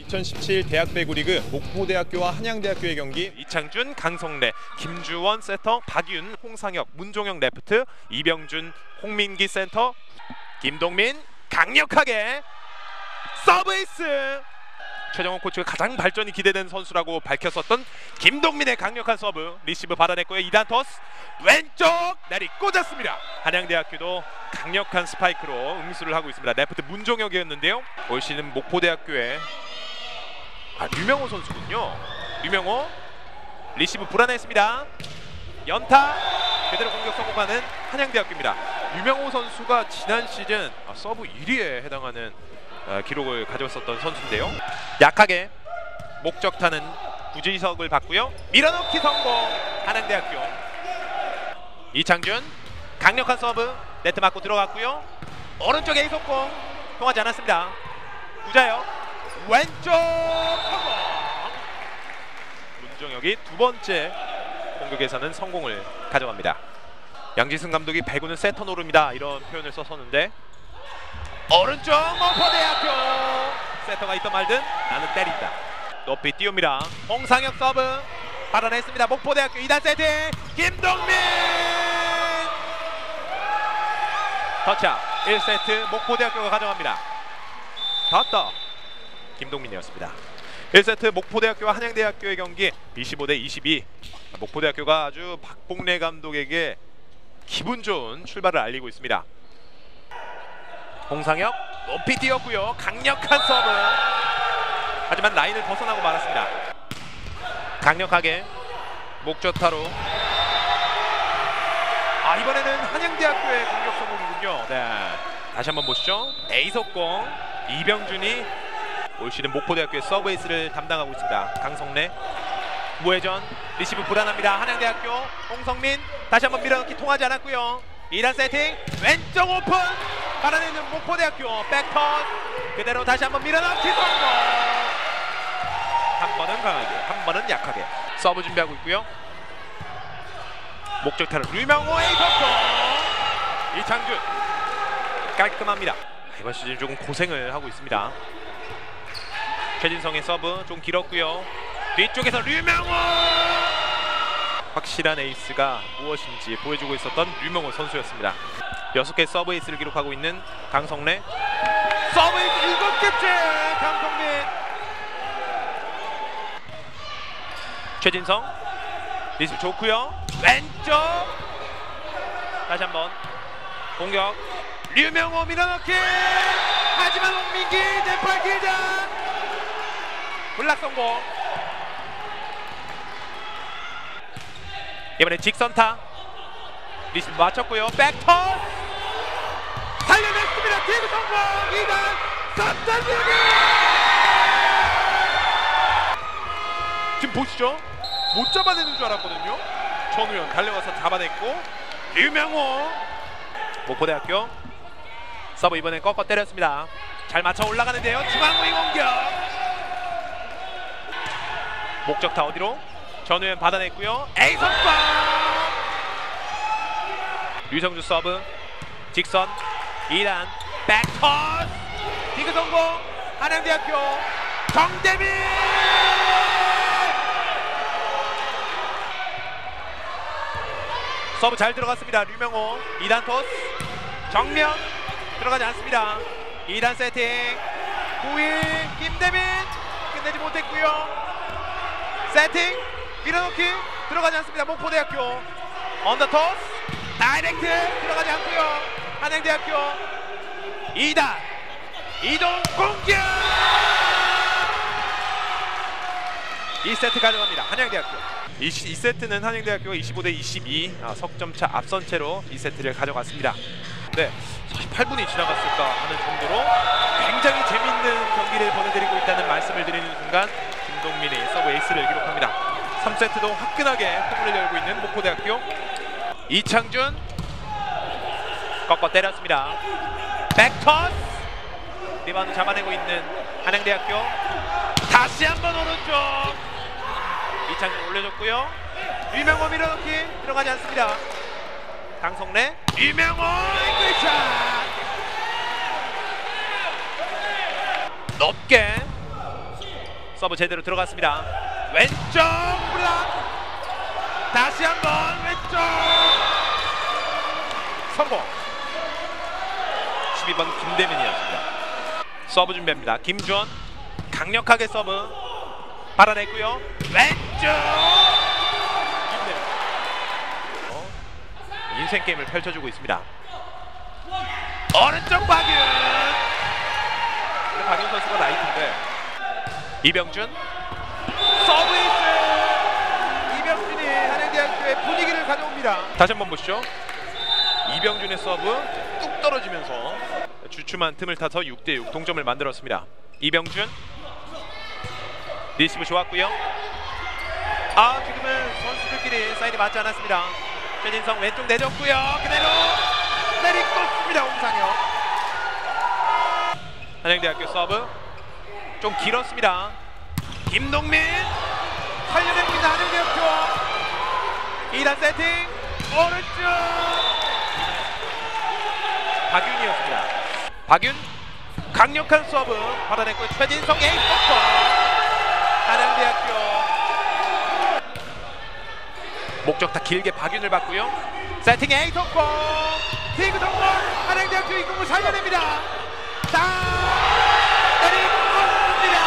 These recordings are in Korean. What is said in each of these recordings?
2017 대학 배구 리그 목포대학교와 한양대학교의 경기. 이창준, 강성래, 김주원 세터, 박윤, 홍상혁, 문종영 레프트, 이병준, 홍민기 센터, 김동민 강력하게 서브에이스. 최정원 코치가 가장 발전이 기대되는 선수라고 밝혔었던 김동민의 강력한 서브. 리시브 받아냈고요. 2단 토스 왼쪽 내리 꽂았습니다. 한양대학교도 강력한 스파이크로 응수를 하고 있습니다. 레프트 문종혁이었는데요. 올 시즌 목포대학교의 류명호 선수군요. 류명호 리시브 불안했습니다. 연타 그대로 공격 성공하는 한양대학교입니다. 류명호 선수가 지난 시즌 서브 1위에 해당하는 기록을 가져왔었던 선수인데요. 약하게 목적타는 구지석을 받고요. 밀어넣기 성공. 한양대학교. 이창준 강력한 서브 네트 맞고 들어갔고요. 오른쪽 A 속공 통하지 않았습니다. 구자혁 왼쪽 성공. 문종혁이 두 번째 공격에서는 성공을 가져갑니다. 양지승 감독이 배구는 세터 노름이다 이런 표현을 썼었는데 오른쪽 목포대학교 세터가 있던 말든 나는 때린다. 높이 띄웁니다. 홍상혁 서브 받아냈습니다. 목포대학교 2단 세팅 김동민 터치아웃. 1세트 목포대학교가 가져갑니다. 닿았다. 김동민이었습니다. 1세트 목포대학교와 한양대학교의 경기 25대 22. 목포대학교가 아주 박봉래 감독에게 기분 좋은 출발을 알리고 있습니다. 홍상혁 높이 뛰었고요. 강력한 서브. 하지만 라인을 벗어나고 말았습니다. 강력하게 목적타로. 이번에는 한양대학교의 공격 성공이군요. 네. 다시 한번 보시죠. A 속공 이병준이 올 시즌 목포대학교의 서브에이스를 담당하고 있습니다. 강성래 우회전 리시브 불안합니다. 한양대학교 홍성민 다시 한번 밀어넣기 통하지 않았고요. 2단 세팅 왼쪽 오픈 받아내는 목포대학교. 백턴 그대로 다시 한번 밀어넣기 성공. 한 번은 강하게 한 번은 약하게 서브 준비하고 있고요. 목적타는 류명호의 성공. 이창준 깔끔합니다. 이번 시즌 조금 고생을 하고 있습니다. 최진성의 서브 좀 길었고요. 뒤쪽에서 류명호. 확실한 에이스가 무엇인지 보여주고 있었던 류명호 선수였습니다. 6개 서브 에이스를 기록하고 있는 강성래. 서브 에이스 7개째 강성민. 최진성 리시브 좋고요. 왼쪽 다시 한번 공격 류명호 밀어넣기. 하지만 홍민기 대팔 길자 블락 성공. 이번에 직선타 리시브 맞췄고요. 백턴 살려냈습니다. 기브 성공. 2단 선전승이. 지금 보시죠. 못 잡아내는 줄 알았거든요. 전우현 달려가서 잡아냈고 류명호. 목포대학교 서브 이번엔 꺾어 때렸습니다. 잘 맞춰 올라가는데요. 중앙의 공격. 목적타 어디로? 전우현 받아냈고요. A 선방. 류성주 서브 직선 2단 백턴 디그 성공. 한양대학교 정대민. 서브 잘 들어갔습니다. 류명호 2단 토스 정면 들어가지 않습니다. 2단 세팅 구일 김대민 끝내지 못했고요. 세팅 밀어넣기 들어가지 않습니다. 목포대학교 언더 토스 다이렉트 들어가지 않고요. 한양대학교 2단 이동 공격. 2세트 가져갑니다. 한양대학교. 2세트는 한양대학교가 25대 22 석점차 앞선 채로 2세트를 가져갔습니다. 네, 8분이 지나갔을까 하는 정도로 굉장히 재밌는 경기를 보내드리고 있다는 말씀을 드리는 순간 김동민이 서브 에이스를 기록합니다. 3세트도 화끈하게 포문을 열고 있는 목포대학교. 이창준 꺾어 때렸습니다. 백토스 리바운드 잡아내고 있는 한양대학교. 다시 한번 오른쪽 이창준 올려줬고요. 류명호 밀어넣기 들어가지 않습니다. 강성래 류명호 앵글샷 높게 서브 제대로 들어갔습니다. 왼쪽 블락. 다시 한번 왼쪽 성공. 12번 김대민이었습니다. 서브 준비합니다. 김주원 강력하게 서브 받아냈고요. 왼쪽 김대민. 인생 게임을 펼쳐주고 있습니다. 오른쪽 박윤. 박윤 선수가 라이트인데 이병준 서브에이스. 이병준이 한양대학교의 분위기를 가져옵니다. 다시 한번 보시죠. 이병준의 서브 뚝 떨어지면서 주춤한 틈을 타서 6대6 동점을 만들었습니다. 이병준 리시브 좋았고요. 지금은 선수들끼리 사인이 맞지 않았습니다. 최진성 왼쪽 내줬고요. 그대로 내리꽂습니다. 홍상혁. 한양대학교 서브 좀 길었습니다. 김동민 살려냅니다. 한양대학교 2단 세팅 오른쪽 박윤이었습니다. 박윤 강력한 서브 받아냈고 최진성 에이스 덕권. 한양대학교 목적 다 길게 박윤을 받고요. 세팅 에이스 덕권 티그 덕권. 한양대학교 이 공을 살려냅니다. 때리꽂습니다.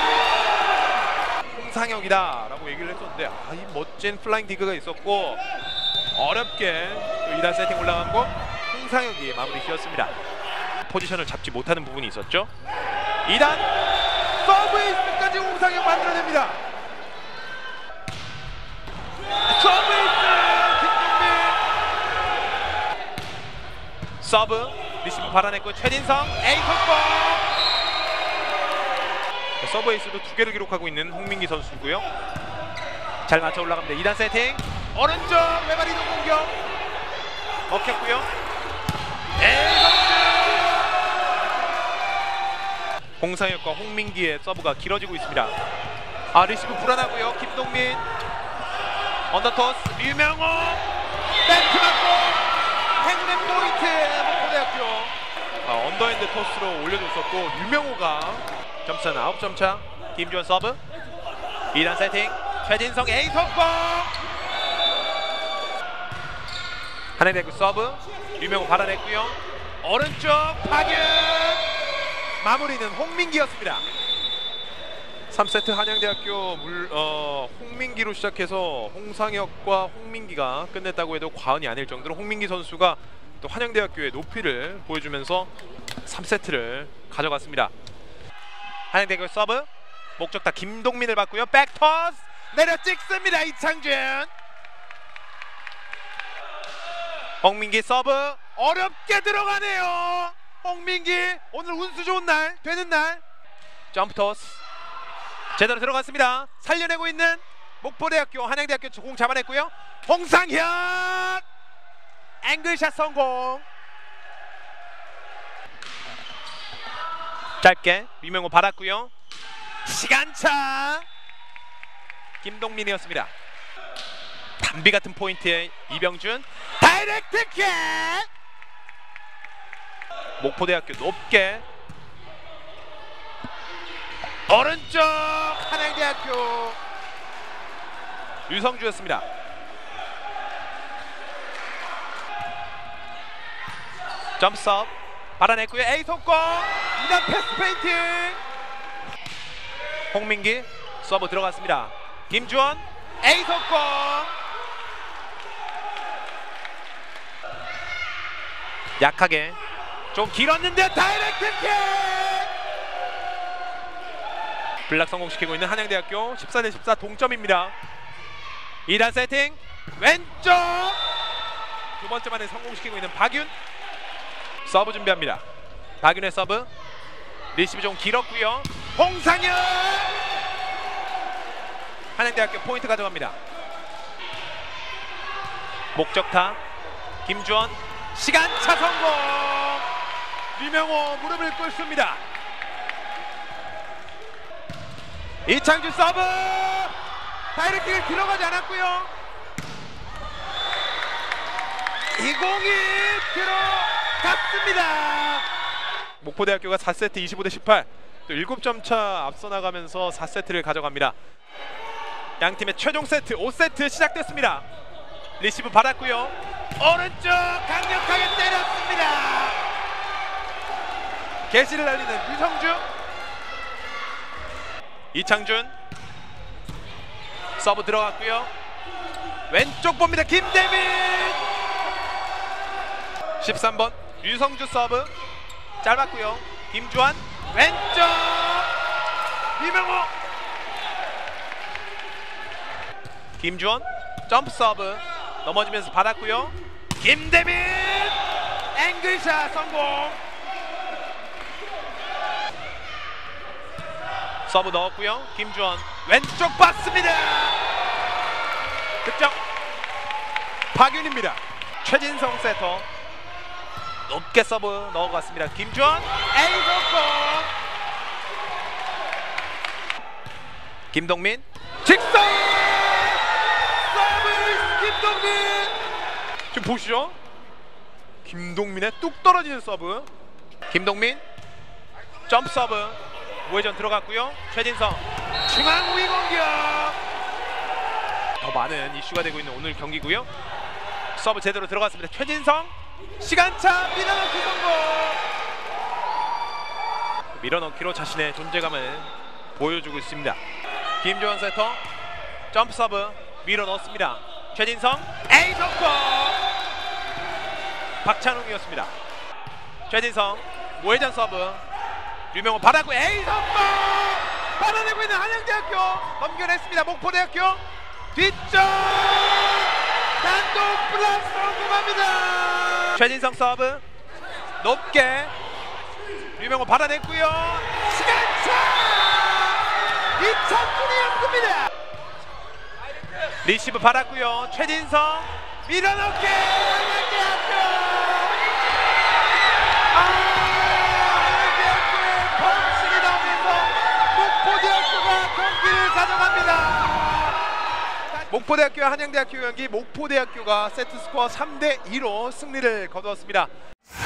홍상혁이다 라고 얘기를 했었는데 이 멋진 플라잉 디그가 있었고 어렵게 또 2단 세팅 올라간 거 홍상혁이 마무리 지었습니다. 포지션을 잡지 못하는 부분이 있었죠. 2단 서브에이스까지 홍상혁 만들어냅니다. 서브에이스 김동민. 서브 리시브 받아냈고 최진성 에이스골. 서브에이스도 2개를 기록하고 있는 홍민기 선수고요. 잘 맞춰 올라갑니다. 2단 세팅 오른쪽 외발 이동 공격 먹혔고요. 홍상혁과 홍민기의 서브가 길어지고 있습니다. 리시브 불안하고요. 김동민 언더토스 류명호 벤트 맞고 행운의 포인트. 목포대학교 언더핸드 토스로 올려줬었고 류명호가 점수는 9점 차. 김주원 서브 2단 세팅 최진성 에이스 헛공. 한양대학교 서브 류명호 받아냈고요. 오른쪽 박윤. 마무리는 홍민기였습니다. 3세트 한양대학교 홍민기로 시작해서 홍상혁과 홍민기가 끝냈다고 해도 과언이 아닐 정도로 홍민기 선수가 또 한양대학교의 높이를 보여주면서 3세트를 가져갔습니다. 한양대학교 서브 목적타 김동민을 받고요. 백토스 내려 찍습니다. 이창준. 홍민기 서브 어렵게 들어가네요. 홍민기 오늘 운수 좋은 날 되는 날. 점프토스 제대로 들어갔습니다. 살려내고 있는 목포대학교. 한양대학교 공 잡아냈고요. 홍상혁 앵글샷 성공. 짧게 류명호 받았고요. 시간차 김동민이었습니다. 담비 같은 포인트에 이병준 다이렉트 킥. 목포대학교 높게 오른쪽 한양대학교 유성주였습니다. 점프업 받아냈고요. 에이스 속공 2단 패스 페인팅. 홍민기 서브 들어갔습니다. 김주원 에이스 속공. 약하게 좀 길었는데 다이렉트 킥. 블락 성공시키고 있는 한양대학교 14대 14 동점입니다. 2단 세팅 왼쪽 두 번째 만에 성공시키고 있는 박윤. 서브 준비합니다. 박윤의 서브 리시브 좀 길었고요. 홍상혁 한양대학교 포인트 가져갑니다. 목적타 김주원 시간차 성공. 류명호 무릎을 꿇습니다. 이창준 서브 다이렉트를 들어가지 않았고요. 이 공이 들어갔습니다. 목포대학교가 4세트 25대 18 또 7점 차 앞서 나가면서 4세트를 가져갑니다. 양 팀의 최종 세트 5세트 시작됐습니다. 리시브 받았고요. 오른쪽 강력하게 때렸습니다. 개시를 날리는 유성주. 이창준 서브 들어갔고요. 왼쪽 봅니다. 김대민. 13번 유성주 서브 짧았고요. 김주환 왼쪽 이명호. 김주원 점프 서브 넘어지면서 받았고요. 김대민 앵글샷 성공. 서브 넣었고요. 김주원 왼쪽 봤습니다. 득점 박윤입니다. 최진성 세터 높게 서브 넣어갔습니다. 김주원 에이소골. 김동민 직선 서브 김동민. 지금 보시죠. 김동민의 뚝 떨어지는 서브. 김동민 점프 서브 우회전 들어갔고요. 최진성 중앙 위 공격. 더 많은 이슈가 되고 있는 오늘 경기고요. 서브 제대로 들어갔습니다. 최진성 시간차 밀어넣기 성공. 밀어넣기로 자신의 존재감을 보여주고 있습니다. 김주원 세터 점프 서브 밀어넣습니다. 최진성 에이소골. 박찬웅이었습니다. 최진성 우회전 서브 류명호 받았고 에이소골. 받아내고 있는 한양대학교 넘겨냈습니다. 목포대학교 뒷점 단독 플러스 성공합니다. 최진성 서브 높게 류명호 받아냈고요. 시간차 이창준이었습니다. 리시브 받았고요. 최진성 밀어넣기 한양대학교. 한양대학교의 번식이 나오면서 목포대학교가 경기를 가져갑니다. 목포대학교와 한양대학교 경기 목포대학교가 세트 스코어 3대2로 승리를 거두었습니다.